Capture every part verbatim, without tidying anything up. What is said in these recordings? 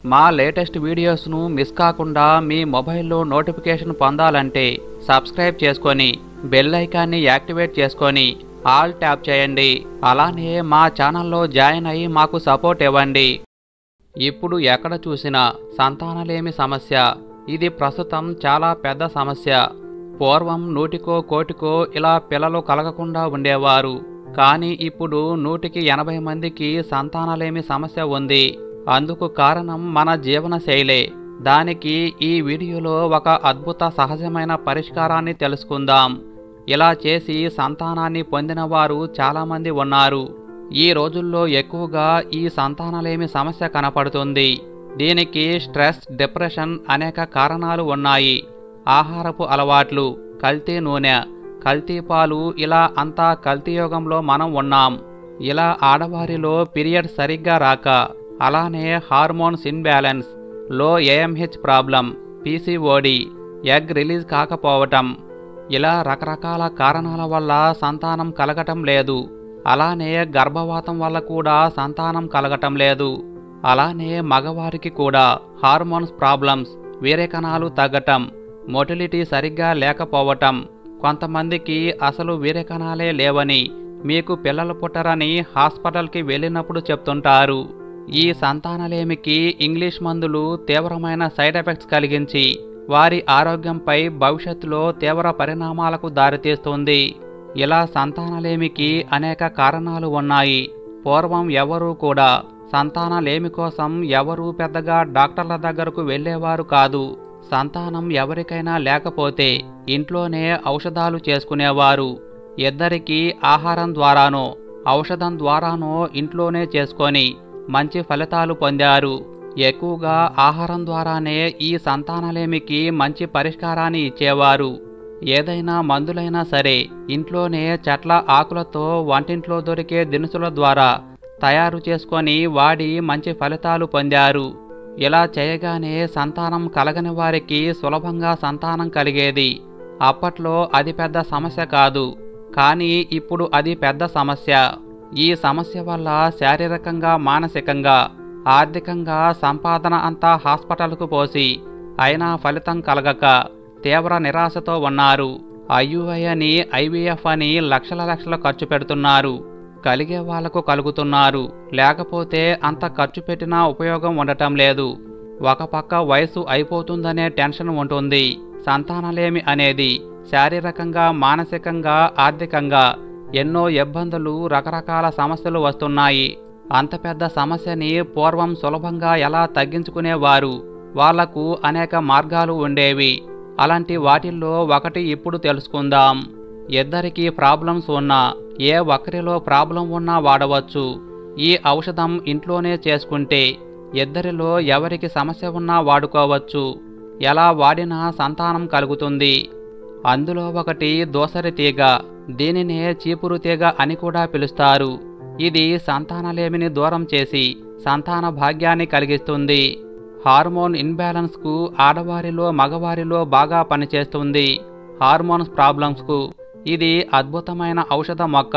మా latest వీడియోస్ను miss కాకుండా మీ మొబైల్లో నోటిఫికేషన్ పొందాలంటే సబ్స్క్రైబ్ చేసుకొని బెల్ ఐకాన్ని యాక్టివేట్ చేసుకొని ఆల్ ట్యాప్ చేయండి. అలానే మా ఛానల్లో జాయిన్ అయ్యి మాకు సపోర్ట్ ఇవ్వండి. ఇప్పుడు ఎక్కడ చూసినా సంతానలేమి సమస్య. ఇది ప్రస్తుతం చాలా పెద్ద సమస్య. పూర్వం నూటికో కోటికో ఇలా పిల్లలు కలగకుండా ఉండేవారు. కానీ ఇప్పుడు నూటికి ఎనభై మందికి సంతానలేమి సమస్య ఉంది. అందుకు కారణం మన జీవన శైలే. దానికి ఈ వీడియోలో ఒక అద్భుత సహజమైన పరిష్కారాన్ని తెలుసుకుందాం. ఇలా చేసి సంతానాన్ని పొందిన వారు చాలామంది ఉన్నారు. ఈ రోజుల్లో ఎక్కువగా ఈ సంతానలేమి సమస్య కనపడుతుంది. దీనికి స్ట్రెస్, డిప్రెషన్ అనేక కారణాలు ఉన్నాయి. ఆహారపు అలవాట్లు, కల్తీ నూనె, కల్తీ పాలు, ఇలా అంతా కల్తీ యుగంలో మనం ఉన్నాం. ఇలా ఆడవారిలో పీరియడ్ సరిగ్గా రాక, అలానే hormones imbalance, low AMH problem, PCOD, egg release కాకపోవటం, ఇలా రకరకాల కారణాల వల్ల సంతానం కలగటం లేదు. అలానే గర్భవాతం వల్ల కూడా సంతానం కలగటం లేదు. అలానే మగవారికి కూడా హార్మోన్స్ ప్రాబ్లమ్స్, వీర్యకణాలు తగ్గటం, మొటిలిటీ సరిగ్గా లేకపోవటం, కొంతమందికి అసలు వీర్యకణాలే లేవని, మీకు పిల్లలు పుట్టరని హాస్పిటల్కి వెళ్ళినప్పుడు చెప్తుంటారు. ఈ సంతానలేమికి ఇంగ్లీష్ మందులు తీవ్రమైన సైడ్ ఎఫెక్ట్స్ కలిగించి వారి ఆరోగ్యంపై భవిష్యత్తులో తీవ్ర పరిణామాలకు దారితీస్తుంది. ఇలా సంతానలేమికి అనేక కారణాలు ఉన్నాయి. పూర్వం ఎవరూ కూడా సంతానలేమి కోసం ఎవరూ పెద్దగా డాక్టర్ల దగ్గరకు వెళ్ళేవారు కాదు. సంతానం ఎవరికైనా లేకపోతే ఇంట్లోనే ఔషధాలు చేసుకునేవారు. ఇద్దరికీ ఆహారం ద్వారానో ఔషధం ద్వారానో ఇంట్లోనే చేసుకొని మంచి ఫలితాలు పొందారు. ఎక్కువగా ఆహారం ద్వారానే ఈ సంతానలేమికి మంచి పరిష్కారాన్ని ఇచ్చేవారు. ఏదైనా మందులైనా సరే ఇంట్లోనే చెట్ల ఆకులతో వంటింట్లో దొరికే దినుసుల ద్వారా తయారు చేసుకొని వాడి మంచి ఫలితాలు పొందారు. ఇలా చేయగానే సంతానం కలగని వారికి సులభంగా సంతానం కలిగేది. అప్పట్లో అది పెద్ద సమస్య కాదు, కానీ ఇప్పుడు అది పెద్ద సమస్య. ఈ సమస్య వల్ల శారీరకంగా, మానసికంగా, ఆర్థికంగా సంపాదన అంతా హాస్పిటల్కు పోసి అయినా ఫలితం కలగక తీవ్ర నిరాశతో ఉన్నారు. ఐయుఐ అని, ఐవీఎఫ్ అని లక్షల లక్షల ఖర్చు పెడుతున్నారు. కలిగే వాళ్లకు కలుగుతున్నారు, లేకపోతే అంత ఖర్చు పెట్టినా ఉపయోగం ఉండటం లేదు. ఒక పక్క వయసు అయిపోతుందనే టెన్షన్ ఉంటుంది. సంతానలేమి అనేది శారీరకంగా, మానసికంగా, ఆర్థికంగా ఎన్నో ఇబ్బందులు, రకరకాల సమస్యలు వస్తున్నాయి. అంత పెద్ద సమస్యని పూర్వం సులభంగా ఎలా తగ్గించుకునేవారు? వాళ్లకు అనేక మార్గాలు ఉండేవి. అలాంటి వాటిల్లో ఒకటి ఇప్పుడు తెలుసుకుందాం. ఇద్దరికీ ప్రాబ్లమ్స్ ఉన్నా, ఏ ఒక్కరిలో ప్రాబ్లం ఉన్నా వాడవచ్చు. ఈ ఔషధం ఇంట్లోనే చేసుకుంటే ఇద్దరిలో ఎవరికి సమస్య ఉన్నా వాడుకోవచ్చు. ఎలా వాడినా సంతానం కలుగుతుంది. అందులో ఒకటి దోసరి తీగ. దీనినే చీపురు తీగ అని కూడా పిలుస్తారు. ఇది సంతానలేమిని దూరం చేసి సంతాన భాగ్యాన్ని కలిగిస్తుంది. హార్మోన్ ఇన్బ్యాలెన్స్కు ఆడవారిలో, మగవారిలో బాగా పనిచేస్తుంది. హార్మోన్స్ ప్రాబ్లమ్స్కు ఇది అద్భుతమైన ఔషధ మొక్క.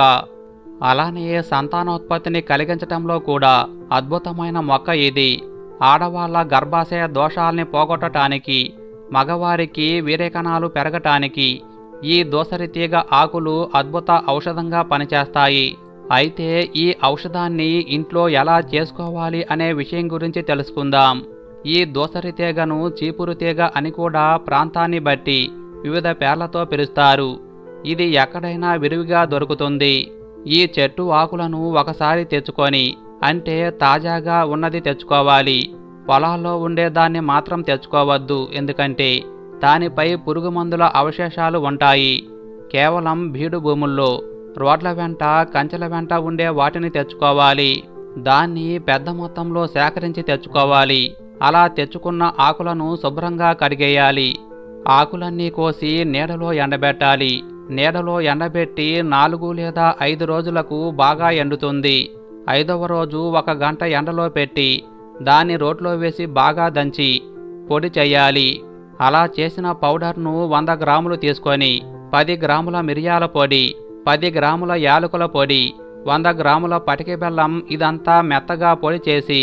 అలానే సంతానోత్పత్తిని కలిగించటంలో కూడా అద్భుతమైన మొక్క ఇది. ఆడవాళ్ల గర్భాశయ దోషాల్ని పోగొట్టడానికి, మగవారికి వీర్యకణాలు పెరగటానికి ఈ దోసరి తీగ ఆకులు అద్భుత ఔషధంగా పనిచేస్తాయి. అయితే ఈ ఔషధాన్ని ఇంట్లో ఎలా చేసుకోవాలి అనే విషయం గురించి తెలుసుకుందాం. ఈ దోసరి తీగను చీపురు తీగ అని కూడా ప్రాంతాన్ని బట్టి వివిధ పేర్లతో పిలుస్తారు. ఇది ఎక్కడైనా విరివిగా దొరుకుతుంది. ఈ చెట్టు ఆకులను ఒకసారి తెచ్చుకొని, అంటే తాజాగా ఉన్నది తెచ్చుకోవాలి. పొలాల్లో ఉండేదాన్ని మాత్రం తెచ్చుకోవద్దు, ఎందుకంటే దానిపై పురుగు మందుల అవశేషాలు ఉంటాయి. కేవలం బీడు భూముల్లో, రోడ్ల వెంట, కంచెల వెంట ఉండే వాటిని తెచ్చుకోవాలి. దాన్ని పెద్ద మొత్తంలో సేకరించి తెచ్చుకోవాలి. అలా తెచ్చుకున్న ఆకులను శుభ్రంగా కడిగేయాలి. ఆకులన్నీ కోసి నీడలో ఎండబెట్టాలి. నీడలో ఎండబెట్టి నాలుగు లేదా ఐదు రోజులకు బాగా ఎండుతుంది. ఐదవ రోజు ఒక గంట ఎండలో పెట్టి దాన్ని రోట్లో వేసి బాగా దంచి పొడి చేయాలి. అలా చేసిన పౌడర్ను వంద గ్రాములు తీసుకొని పది గ్రాముల మిరియాల పొడి, పది గ్రాముల యాలకుల పొడి, వంద గ్రాముల పటిక బెల్లం ఇదంతా మెత్తగా పొడి చేసి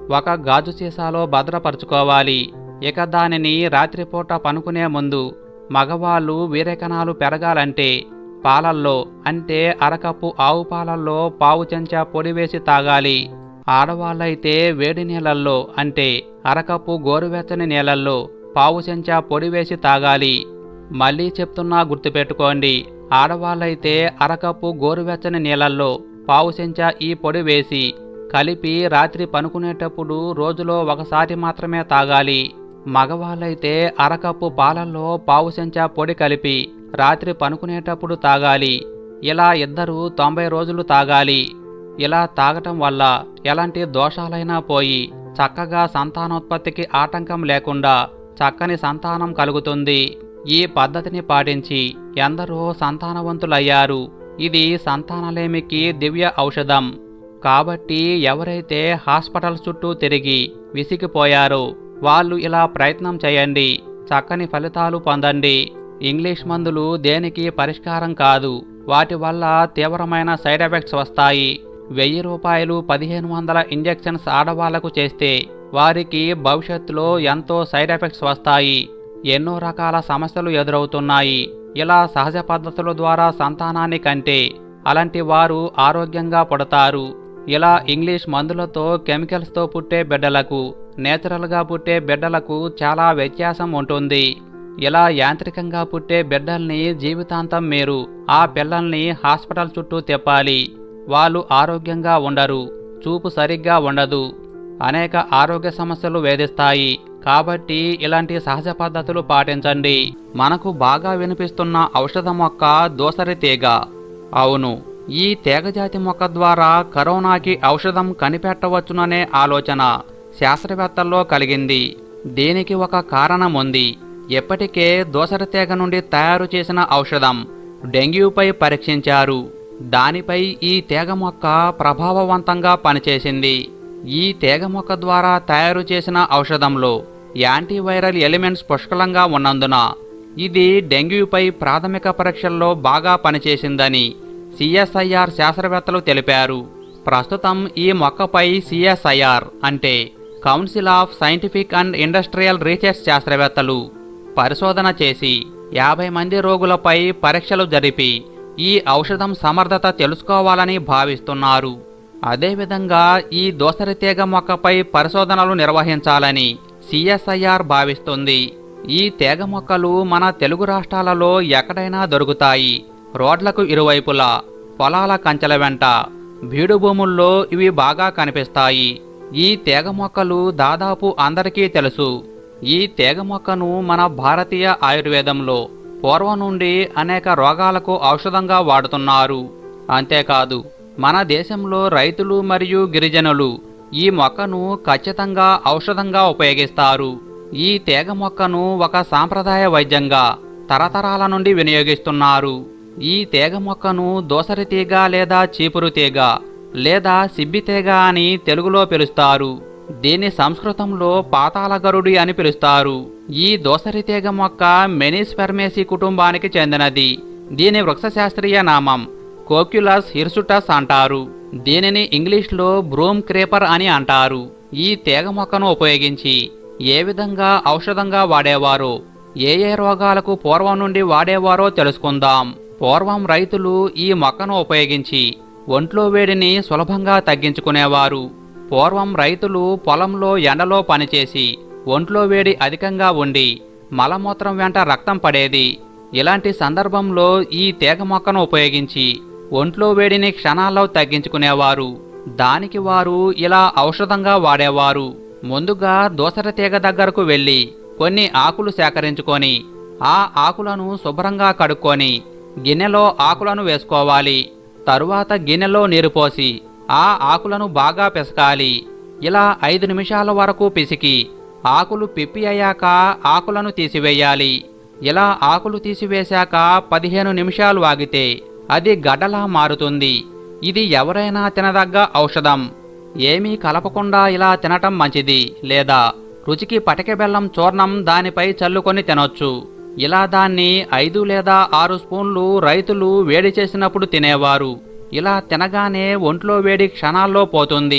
ఒక గాజు సీసాలో భద్రపరుచుకోవాలి. ఇక దానిని రాత్రిపూట పనుకునే ముందు మగవాళ్ళు వీర్యకణాలు పెరగాలంటే పాలల్లో అంటే అరకప్పు ఆవు పాలల్లో పావు చెంచా పొడి వేసి తాగాలి. ఆడవాళ్ళైతే వేడి నీళ్ళల్లో అంటే అరకప్పు గోరువెచ్చని నీళ్ళల్లో పావు చెంచా పొడి వేసి తాగాలి. మళ్ళీ చెప్తున్నా గుర్తుపెట్టుకోండి, ఆడవాళ్ళైతే అరకప్పు గోరువెచ్చని నీళ్ళల్లో పావు చెంచా ఈ పొడి వేసి కలిపి రాత్రి పనుకునేటప్పుడు రోజులో ఒకసారి మాత్రమే తాగాలి. మగవాళ్ళైతే అరకప్పు పాలల్లో పావు చెంచా పొడి కలిపి రాత్రి పనుకునేటప్పుడు తాగాలి. ఇలా ఇద్దరు తొంభై రోజులు తాగాలి. ఇలా తాగటం వల్ల ఎలాంటి దోషాలైనా పోయి చక్కగా సంతానోత్పత్తికి ఆటంకం లేకుండా చక్కని సంతానం కలుగుతుంది. ఈ పద్ధతిని పాటించి ఎందరో సంతానవంతులయ్యారు. ఇది సంతానలేమికి దివ్య ఔషధం. కాబట్టి ఎవరైతే హాస్పిటల్ చుట్టూ తిరిగి విసిగిపోయారో వాళ్ళు ఇలా ప్రయత్నం చేయండి, చక్కని ఫలితాలు పొందండి. ఇంగ్లీష్ మందులు దేనికి పరిష్కారం కాదు. వాటి వల్ల తీవ్రమైన సైడ్ ఎఫెక్ట్స్ వస్తాయి. వెయ్యి రూపాయలు పదిహేను వందల ఇంజెక్షన్స్ ఆడవాళ్లకు చేస్తే వారికి భవిష్యత్తులో ఎంతో సైడ్ ఎఫెక్ట్స్ వస్తాయి. ఎన్నో రకాల సమస్యలు ఎదురవుతున్నాయి. ఇలా సహజ పద్ధతుల ద్వారా సంతానాన్ని కంటే అలాంటి వారు ఆరోగ్యంగా పుడతారు. ఇలా ఇంగ్లీష్ మందులతో కెమికల్స్తో పుట్టే బిడ్డలకు నేచురల్గా పుట్టే బిడ్డలకు చాలా వ్యత్యాసం ఉంటుంది. ఇలా యాంత్రికంగా పుట్టే బిడ్డల్ని జీవితాంతం మీరు ఆ పిల్లల్ని హాస్పిటల్ చుట్టూ తిప్పాలి. వాళ్ళు ఆరోగ్యంగా ఉండరు, చూపు సరిగ్గా ఉండదు, అనేక ఆరోగ్య సమస్యలు వేధిస్తాయి. కాబట్టి ఇలాంటి సహజ పద్ధతులు పాటించండి. మనకు బాగా వినిపిస్తున్న ఔషధ మొక్క దోసరి తీగ. అవును, ఈ తీగజాతి మొక్క ద్వారా కరోనాకి ఔషధం కనిపెట్టవచ్చుననే ఆలోచన శాస్త్రవేత్తల్లో కలిగింది. దీనికి ఒక కారణం ఉంది. ఇప్పటికే దోసరి తీగ నుండి తయారు చేసిన ఔషధం డెంగ్యూపై పరీక్షించారు. దానిపై ఈ తీగ మొక్క ప్రభావవంతంగా పనిచేసింది. ఈ తీగ మొక్క ద్వారా తయారు చేసిన ఔషధంలో యాంటీవైరల్ ఎలిమెంట్స్ పుష్కలంగా ఉన్నందున ఇది డెంగ్యూపై ప్రాథమిక పరీక్షల్లో బాగా పనిచేసిందని సిఎస్ఐఆర్ శాస్త్రవేత్తలు తెలిపారు. ప్రస్తుతం ఈ మొక్కపై సిఎస్ఐఆర్ అంటే council of scientific and industrial research శాస్త్రవేత్తలు పరిశోధన చేసి యాభై మంది రోగులపై పరీక్షలు జరిపి ఈ ఔషధం సమర్థత తెలుసుకోవాలని భావిస్తున్నారు. అదేవిధంగా ఈ దోసరి తీగ మొక్కపై పరిశోధనలు నిర్వహించాలని సిఎస్ఐఆర్ భావిస్తుంది. ఈ తీగ మొక్కలు మన తెలుగు రాష్ట్రాలలో ఎక్కడైనా దొరుకుతాయి. రోడ్లకు ఇరువైపులా, పొలాల కంచెల వెంట, బీడు భూముల్లో ఇవి బాగా కనిపిస్తాయి. ఈ తీగ మొక్కలు దాదాపు అందరికీ తెలుసు. ఈ తీగ మొక్కను మన భారతీయ ఆయుర్వేదంలో పూర్వం నుండి అనేక రోగాలకు ఔషధంగా వాడుతున్నారు. అంతేకాదు మన దేశంలో రైతులు మరియు గిరిజనులు ఈ మొక్కను ఖచ్చితంగా ఔషధంగా ఉపయోగిస్తారు. ఈ తీగ మొక్కను ఒక సాంప్రదాయ వైద్యంగా తరతరాల నుండి వినియోగిస్తున్నారు. ఈ తీగ మొక్కను దోసరి తీగ లేదా చీపురు తీగ లేదా సిబ్బి తీగ అని తెలుగులో పిలుస్తారు. దీన్ని సంస్కృతంలో పాతాళగరుడి అని పిలుస్తారు. ఈ దోసరి తీగ మొక్క మెనిస్పెర్మేసి కుటుంబానికి చెందినది. దీని వృక్షశాస్త్రీయ నామం కోక్యులస్ హిర్సుటస్ అంటారు. దీనిని ఇంగ్లీష్లో బ్రూమ్ క్రీపర్ అని అంటారు. ఈ తీగ మొక్కను ఉపయోగించి ఏ విధంగా ఔషధంగా వాడేవారో, ఏ ఏ రోగాలకు పూర్వం నుండి వాడేవారో తెలుసుకుందాం. పూర్వం రైతులు ఈ మొక్కను ఉపయోగించి ఒంట్లో వేడిని సులభంగా తగ్గించుకునేవారు. పూర్వం రైతులు పొలంలో ఎండలో పనిచేసి ఒంట్లో వేడి అధికంగా ఉండి మలమూత్రం వెంట రక్తం పడేది. ఇలాంటి సందర్భంలో ఈ తీగ మొక్కను ఉపయోగించి ఒంట్లో వేడిని క్షణాల్లో తగ్గించుకునేవారు. దానికి వారు ఇలా ఔషధంగా వాడేవారు. ముందుగా దోసరి తీగ దగ్గరకు వెళ్ళి కొన్ని ఆకులు సేకరించుకొని ఆ ఆకులను శుభ్రంగా కడుక్కొని గిన్నెలో ఆకులను వేసుకోవాలి. తరువాత గిన్నెలో నీరు పోసి ఆ ఆకులను బాగా పిసకాలి. ఇలా ఐదు నిమిషాల వరకు పిసికి ఆకులు పిప్పి అయ్యాక ఆకులను తీసివేయాలి. ఇలా ఆకులు తీసివేశాక పదిహేను నిమిషాలు ఆగితే అది గడ్డలా మారుతుంది. ఇది ఎవరైనా తినదగ్గ ఔషధం. ఏమీ కలపకుండా ఇలా తినటం మంచిది. లేదా రుచికి పటిక బెల్లం చూర్ణం దానిపై చల్లుకొని తినొచ్చు. ఇలా దాన్ని ఐదు లేదా ఆరు స్పూన్లు రైతులు వేడి చేసినప్పుడు తినేవారు. ఇలా తినగానే ఒంట్లో వేడి క్షణాల్లో పోతుంది.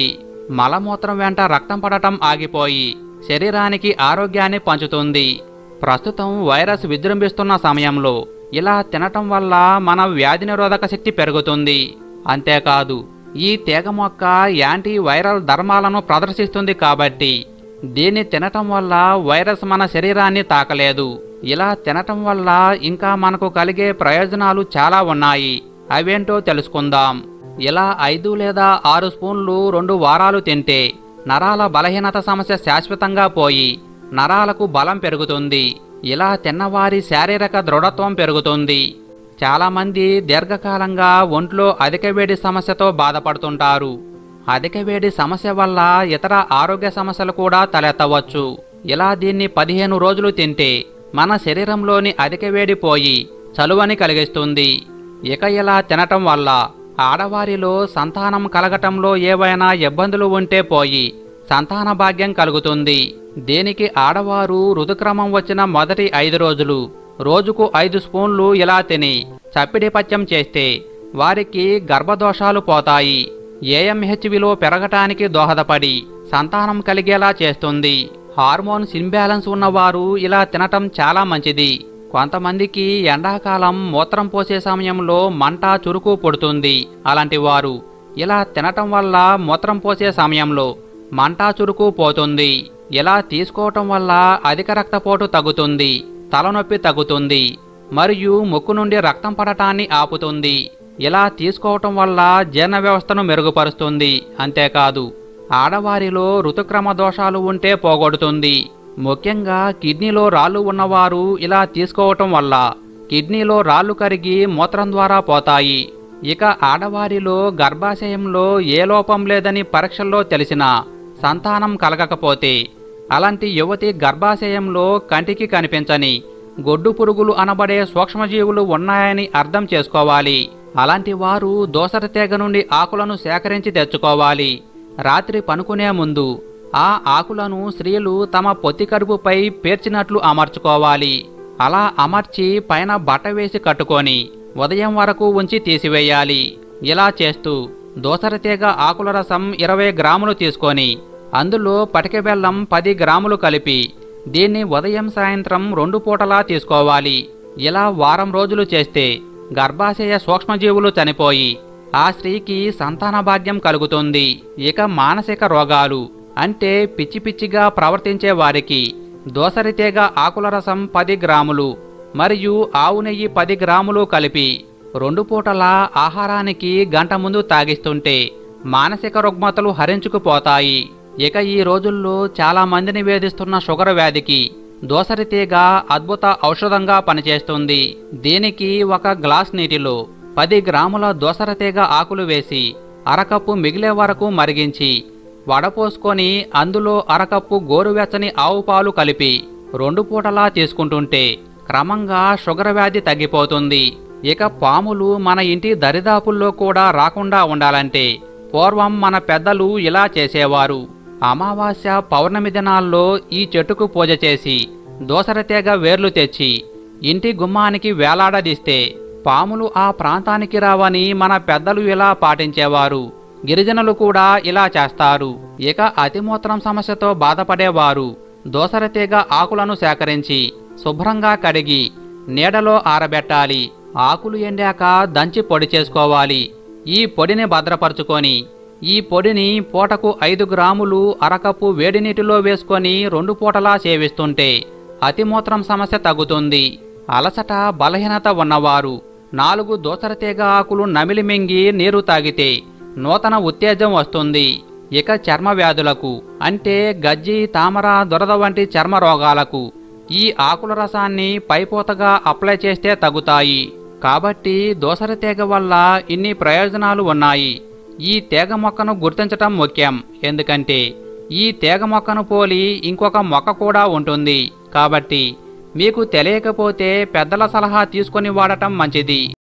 మలమూత్రం వెంట రక్తం పడటం ఆగిపోయి శరీరానికి ఆరోగ్యాన్ని పంచుతుంది. ప్రస్తుతం వైరస్ విజృంభిస్తున్న సమయంలో ఇలా తినటం వల్ల మన వ్యాధి నిరోధక శక్తి పెరుగుతుంది. అంతేకాదు ఈ తీగ మొక్క యాంటీ వైరల్ ధర్మాలను ప్రదర్శిస్తుంది కాబట్టి దీన్ని తినటం వల్ల వైరస్ మన శరీరాన్ని తాకలేదు. ఇలా తినటం వల్ల ఇంకా మనకు కలిగే ప్రయోజనాలు చాలా ఉన్నాయి. అవేంటో తెలుసుకుందాం. ఇలా ఐదు లేదా ఆరు స్పూన్లు రెండు వారాలు తింటే నరాల బలహీనత సమస్య శాశ్వతంగా పోయి నరాలకు బలం పెరుగుతుంది. ఇలా తిన్నవారి శారీరక దృఢత్వం పెరుగుతుంది. చాలామంది దీర్ఘకాలంగా ఒంట్లో అధిక వేడి సమస్యతో బాధపడుతుంటారు. అధిక వేడి సమస్య వల్ల ఇతర ఆరోగ్య సమస్యలు కూడా తలెత్తవచ్చు. ఇలా దీన్ని పదిహేను రోజులు తింటే మన శరీరంలోని అధిక వేడి పోయి చలువని కలిగిస్తుంది. ఇక ఇలా తినటం వల్ల ఆడవారిలో సంతానం కలగటంలో ఏవైనా ఇబ్బందులు ఉంటే పోయి సంతాన భాగ్యం కలుగుతుంది. దీనికి ఆడవారు ఋతుక్రమం వచ్చిన మొదటి ఐదు రోజులు రోజుకు ఐదు స్పూన్లు ఇలా తిని చప్పిడి పథ్యం చేస్తే వారికి గర్భదోషాలు పోతాయి. ఏఎంహెచ్ విలువ పెరగటానికి దోహదపడి సంతానం కలిగేలా చేస్తుంది. హార్మోన్స్ ఇంబ్యాలెన్స్ ఉన్నవారు ఇలా తినటం చాలా మంచిది. కొంతమందికి ఎండాకాలం మూత్రం పోసే సమయంలో మంట చురుకు పుడుతుంది. అలాంటి వారు ఇలా తినటం వల్ల మూత్రం పోసే సమయంలో మంట చురుకు పోతుంది. ఇలా తీసుకోవటం వల్ల అధిక రక్తపోటు తగ్గుతుంది, తలనొప్పి తగ్గుతుంది మరియు ముక్కు నుండి రక్తం పడటాన్ని ఆపుతుంది. ఇలా తీసుకోవటం వల్ల జీర్ణ వ్యవస్థను మెరుగుపరుస్తుంది. అంతేకాదు ఆడవారిలో ఋతుక్రమ దోషాలు ఉంటే పోగొడుతుంది. ముఖ్యంగా కిడ్నీలో రాళ్ళు ఉన్నవారు ఇలా తీసుకోవటం వల్ల కిడ్నీలో రాళ్ళు కరిగి మూత్రం ద్వారా పోతాయి. ఇక ఆడవారిలో గర్భాశయంలో ఏ లోపం లేదని పరీక్షల్లో తెలిసినా సంతానం కలగకపోతే అలాంటి యువతి గర్భాశయంలో కంటికి కనిపించని గొడ్డు పురుగులు అనబడే సూక్ష్మజీవులు ఉన్నాయని అర్థం చేసుకోవాలి. అలాంటి వారు దోసర తీగ నుండి ఆకులను సేకరించి తెచ్చుకోవాలి. రాత్రి పనుకునే ముందు ఆ ఆకులను స్త్రీలు తమ పొత్తి కడుపుపై పేర్చినట్లు అమర్చుకోవాలి. అలా అమర్చి పైన బట్ట వేసి కట్టుకొని ఉదయం వరకు ఉంచి తీసివేయాలి. ఇలా చేస్తూ దోసర తీగ ఆకుల రసం ఇరవై గ్రాములు తీసుకొని అందులో పటిక బెల్లం పది గ్రాములు కలిపి దీన్ని ఉదయం సాయంత్రం రెండు పూటలా తీసుకోవాలి. ఇలా వారం రోజులు చేస్తే గర్భాశయ సూక్ష్మజీవులు చనిపోయి ఆ స్త్రీకి సంతాన భాగ్యం కలుగుతుంది. ఇక మానసిక రోగాలు అంటే పిచ్చి పిచ్చిగా ప్రవర్తించే వారికి దోసరి తీగ ఆకుల రసం పది గ్రాములు మరియు ఆవు నెయ్యి పది గ్రాములు కలిపి రెండు పూటల ఆహారానికి గంట ముందు తాగిస్తుంటే మానసిక రుగ్మతలు హరించుకుపోతాయి. ఇక ఈ రోజుల్లో చాలా మందిని వేధిస్తున్న షుగర్ వ్యాధికి దోసరి తీగ అద్భుత ఔషధంగా పనిచేస్తుంది. దీనికి ఒక గ్లాస్ నీటిలో పది గ్రాముల దోసర తీగ ఆకులు వేసి అరకప్పు మిగిలే వరకు మరిగించి వడపోసుకొని అందులో అరకప్పు గోరువెచ్చని ఆవు పాలు కలిపి రెండు పూటలా తీసుకుంటుంటే క్రమంగా షుగర్ వ్యాధి తగ్గిపోతుంది. ఇక పాములు మన ఇంటి దరిదాపుల్లో కూడా రాకుండా ఉండాలంటే పూర్వం మన పెద్దలు ఇలా చేసేవారు. అమావాస్య పౌర్ణమి దినాల్లో ఈ చెట్టుకు పూజ చేసి దోసర తీగ వేర్లు తెచ్చి ఇంటి గుమ్మానికి వేలాడదీస్తే పాములు ఆ ప్రాంతానికి రావని మన పెద్దలు ఇలా పాటించేవారు. గిరిజనులు కూడా ఇలా చేస్తారు. ఇక అతిమూత్రం సమస్యతో బాధపడేవారు దోసర తీగ ఆకులను సేకరించి శుభ్రంగా కడిగి నీడలో ఆరబెట్టాలి. ఆకులు ఎండాక దంచి పొడి చేసుకోవాలి. ఈ పొడిని భద్రపరుచుకొని ఈ పొడిని పూటకు ఐదు గ్రాములు అరకప్పు వేడి నీటిలో వేసుకొని రెండు పూటలా సేవిస్తుంటే అతిమూత్రం సమస్య తగ్గుతుంది. అలసట బలహీనత ఉన్నవారు నాలుగు దోసర తీగ ఆకులు నమిలి మింగి నీరు తాగితే నూతన ఉత్తేజం వస్తుంది. ఇక చర్మ వ్యాధులకు అంటే గజ్జి, తామర, దురద వంటి చర్మ రోగాలకు ఈ ఆకుల రసాన్ని పైపోతగా అప్లై చేస్తే తగ్గుతాయి. కాబట్టి దోసర తీగ వల్ల ఇన్ని ప్రయోజనాలు ఉన్నాయి. ఈ తీగ మొక్కను గుర్తించటం ముఖ్యం. ఎందుకంటే ఈ తీగ మొక్కను పోలి ఇంకొక మొక్క కూడా ఉంటుంది. కాబట్టి మీకు తెలియకపోతే పెద్దల సలహా తీసుకొని వాడటం మంచిది.